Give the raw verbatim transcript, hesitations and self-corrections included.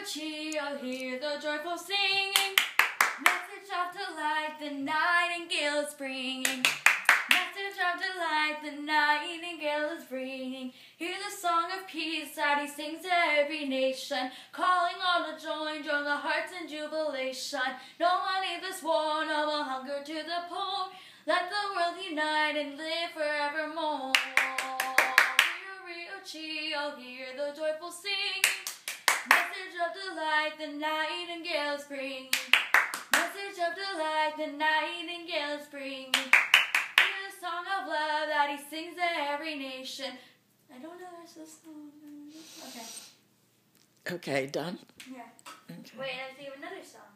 Rio Chio, hear the joyful singing. Message of delight, the nightingale is bringing. Message of delight, the nightingale is bringing. Hear the song of peace that he sings to every nation, calling all to join, join the hearts in jubilation. No one in this war, no more hunger to the poor. Let the world unite and live forevermore. Rio Rio Chio, hear the joyful singing. Message of delight, the nightingale is bringing. Message of delight, the nightingale is bringing. Hear the song of love that he sings to every nation. I don't know the rest of the song. Okay. Okay, done? Yeah. Okay. Wait, I have to give another song.